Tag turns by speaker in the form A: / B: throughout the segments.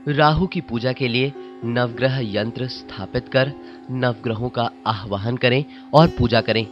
A: राहु की पूजा के लिए नवग्रह यंत्र स्थापित कर नवग्रहों का आह्वान करें और पूजा करें।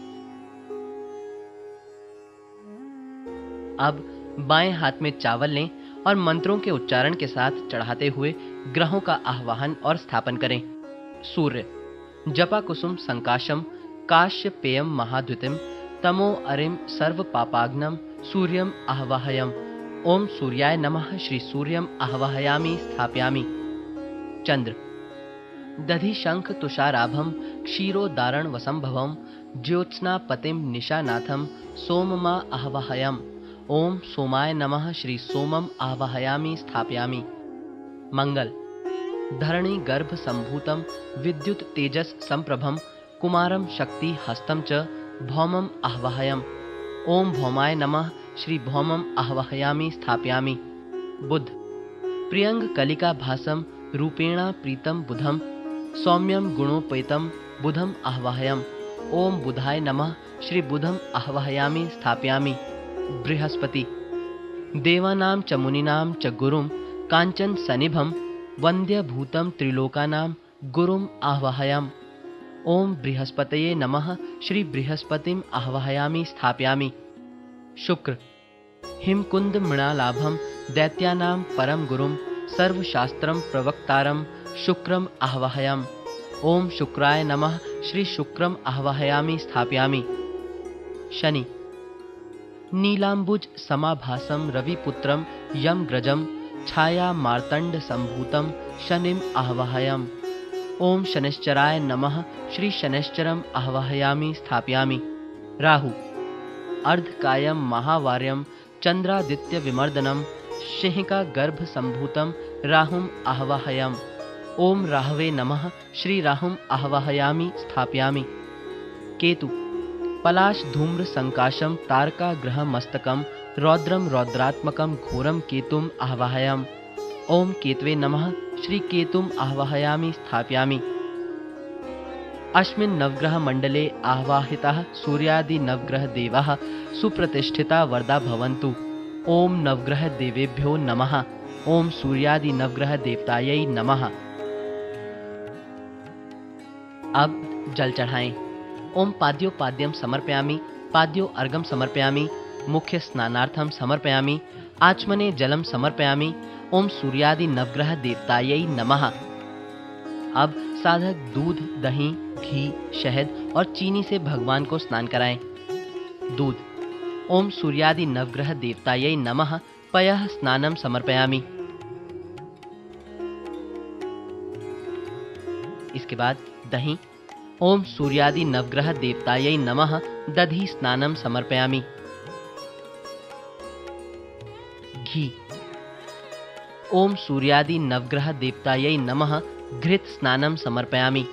A: अब बाएं हाथ में चावल लें और मंत्रों के उच्चारण के साथ चढ़ाते हुए ग्रहों का आह्वान और स्थापन करें। सूर्य जपा कुसुम संकाशम काश्य पेयम महाद्युतिम तमो अरिम सर्व पापाग्नम सूर्यम आह्वाहयम। ओम सूर्याय नमः श्री सूर्यम आह्वाहयामि स्थापयामि। चंद्र दधि शंख तुषाराभम क्षीरोदारण वसंभवम ज्योत्स्ना पतिम निशानाथम सोममा आह्वाहयम। ओम सोमाय नमः श्री सोमम आवाहयामि स्थापयामि। मंगल धरणी गर्भ संभूतम विद्युत तेजस संप्रभम कुमारम शक्ति हस्तम च भौमम आह्वाहयम। ओम भौमाय नमः श्री भौमम आह्वाहयामि स्थापयामि। बुध प्रियंग कलिका भासम रूपेणा प्रीतम बुधम सौम्यम गुणोपेतम बुधम आह्वाहयम। ओम बुधाय नमः श्री बुधम आह्वाहयामि स्थापयामि। बृहस्पति देवानां च मुनीनां च गुरुं कांचन सनिभं वंद्य भूतम त्रिलोकानां गुरुम आह्वाहयाम। ओम बृहस्पतये नमः श्री बृहस्पतिम आह्वाहयामि स्थापयामि। शुक्र हिमकुंद मृणालाभम दैत्यानां परम गुरुम सर्वशास्त्रम प्रवक्तारम शुक्रम आह्वाहयाम। ओम शुक्राय नमः श्री शुक्रम आह्वाहयामि स्थापयामि। शनि नीलांबुज समाभासम रविपुत्रम यम ग्रजम छाया मार्तंड संभूतम शनिम आह्वाहयाम। ओम शनिश्चराय नमः श्री शनिश्चरम आह्वाहयामि स्थापयामि। राहु अर्धकायम महावार्यम चंद्रादित्य विमर्दनम सिंहिका गर्भ संभूतम राहुम आह्वाहयाम। ओम राहवे नमः श्री राहुम आह्वाहयामि स्थापयामि। केतु पलाश धूम्र संकाशम तारका ग्रह मस्तकम रौद्रम रौद्रात्मकम घोरम केतुम आह्वाहयाम। ओम केतवे नमः श्री केतुम आह्वाहयामि स्थापयामि। अस्मिन् नवग्रह मंडले आह्वाहिताः सूर्यादि नवग्रह देवाः सुप्रतिष्ठिता वरदा भवन्तु। ओम नवग्रह देवेभ्यो नमः। ओम सूर्यादि नवग्रह देवतायै नमः। अब जल चढ़ाएं। ओम पाद्योपाद्यम समर्पयामि पाद्यो अर्घम समर्पयामि मुख्य स्नानार्थम समर्पयामि आचमने जलम समर्पयामि। ओम सूर्यादि नवग्रह देवतायै नमः। अब साधक दूध दही घी शहद और चीनी से भगवान को स्नान कराएं। दूध ओम सूर्यादि नवग्रह देवतायै नमः पयः स्नानम समर्पयामि। इसके बाद दही ओम सूर्यादि नवग्रह देवतायै नमः दधि स्नानम समर्पयामि। घी ओम सूर्यादि नवग्रह देवतायै नमः घृत स्नानम समर्पयामि।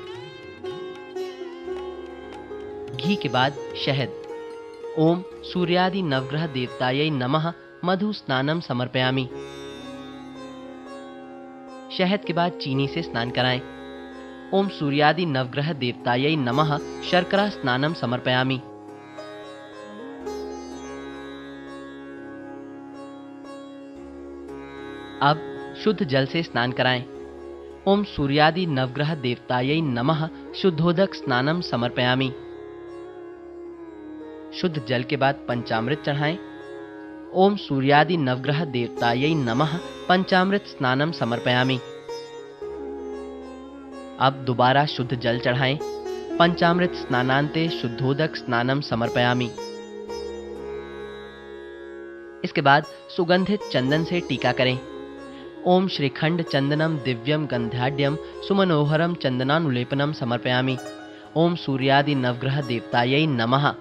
A: घी के बाद शहद ओम सूर्यादि नवग्रह देवतायै नमः मधु स्नानम समर्पयामि। शहद के बाद चीनी से स्नान कराएं। ओम सूर्यादि नवग्रह देवतायै नमः शर्करा स्नानम समर्पयामि। अब शुद्ध जल से स्नान कराएं। ओम सूर्यादि नवग्रह देवतायै नमः शुद्धोदक स्नानम समर्पयामि। शुद्ध जल के बाद पंचामृत चढ़ाएं। ओम सूर्यादि नवग्रह देवतायै नमः पंचामृत स्नानम समर्पयामि। अब दोबारा शुद्ध जल चढ़ाएं। पंचामृत स्नानांते शुद्धोदक स्नानम समर्पयामि। इसके बाद सुगंधित चंदन से टीका करें। ओम श्रीखंड चंदनम दिव्यम गंध्याढ्यम सुमनोहरम चंदनानुलेपनम समर्पयामि। ओम सूर्यादि नवग्रह देवतायै नमः।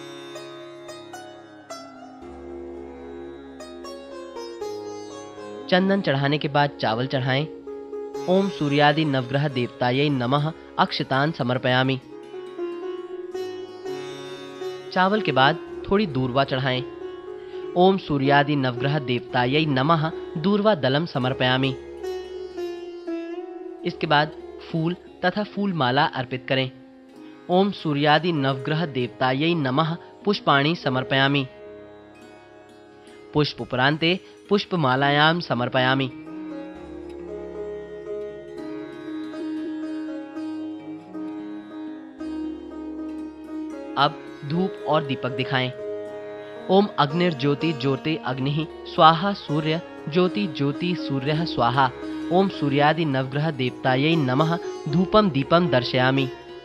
A: चंदन चढ़ाने के बाद चावल चढ़ाएं। ओम सूर्यादि नवग्रह देवतायै नमः अक्षतान समर्पयामि। चावल के बाद थोड़ी दूर्वा चढ़ाएं। ओम सूर्यादि नवग्रह देवतायै नमः दूर्वा दलम समर्पयामि। इसके बाद फूल तथा फूल माला अर्पित करें। ओम सूर्यादि नवग्रह देवतायै नमः पुष्पाणि समर्पयामि। पुष्प उपरांते पुष्पमालायां समर्पयामि। धूप और दीपक दिखाएं। ओम अग्निर्ज्योति ज्योति अग्नि स्वाहा सूर्य ज्योति ज्योति सूर्य स्वाहा। ओम सूर्यादि नवग्रह देवतायै नमः धूपम दीपम दर्शयामि।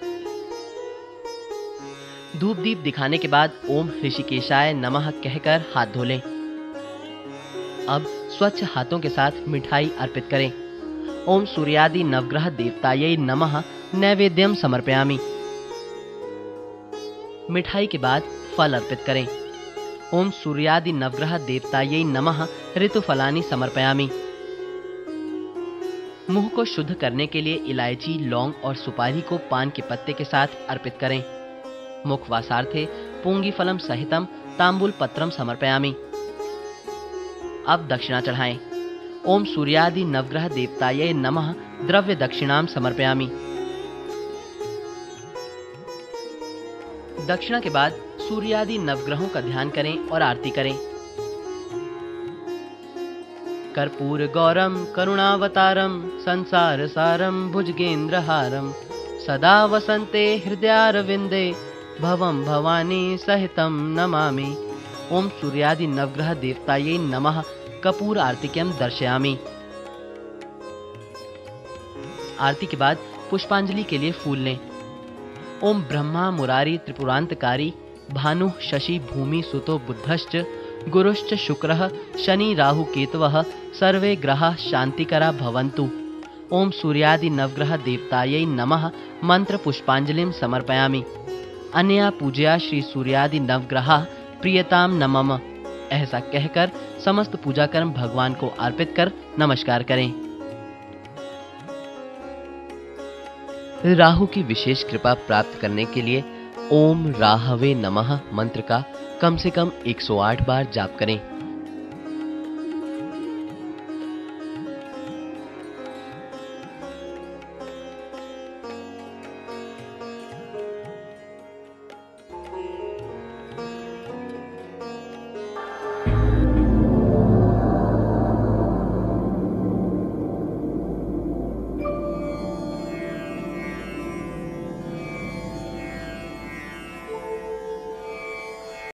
A: धूप दीप दिखाने के बाद ओम ऋषिकेशाय नमः कहकर हाथ धो लें। अब स्वच्छ हाथों के साथ मिठाई अर्पित करें। ओम सूर्यादि नवग्रह देवतायै नमः नैवेद्यम समर्पयामि। मिठाई के बाद फल अर्पित करें। ओम सूर्यादि नवग्रह देवतायै नमः ऋतुफलानि समर्पयामि। मुंह को शुद्ध करने के लिए इलायची, लौंग और सुपारी को पान के पत्ते के साथ अर्पित करें। मुख वासार्थे पूंगीफलम सहितम तांबूल पत्रम समर्पयामि। अब दक्षिणा चढ़ाएं। ओम सूर्यादि नवग्रह देवतायै नमः द्रव्य दक्षिणाम समर्पयामि। दक्षिणा के बाद सूर्यादि नवग्रहों का ध्यान करें और आरती करें। कर्पूर गौरम करुणावतारम संसार सारम भुजगेंद्रहारम सदा वसंते हृदयारविंदे भवम भवानी सहितम नमामि। ओम सूर्यादि नवग्रह देवतायै नमः कपूर आरतिक्यम दर्शयामि। आरती के बाद पुष्पांजलि के लिए फूल लें। ओम ब्रह्मा मुरारी त्रिपुरांतकारी भानु शशि भूमि सुतो बुद्धश्च गुरुश्च शुक्रः शनि राहु केतवः सर्वे ग्रहाः शांतिकरा भवन्तु। ओम सूर्यादि नवग्रह देवतायै नमः मंत्र पुष्पांजलिं समर्पयामि। अनया पूजया श्री सूर्यादि नवग्रहाः प्रियताम नमम। ऐसा कहकर समस्त पूजा कर्म भगवान को अर्पित कर नमस्कार करें। राहु की विशेष कृपा प्राप्त करने के लिए ओम राहवे नमः मंत्र का कम से कम 108 बार जाप करें।